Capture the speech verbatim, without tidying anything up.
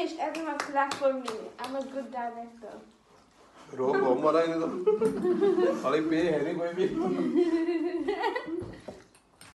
finished, everyone clap for me. I'm a good director. रो घूम रहा है नहीं तो अरे पे है नहीं कोई भी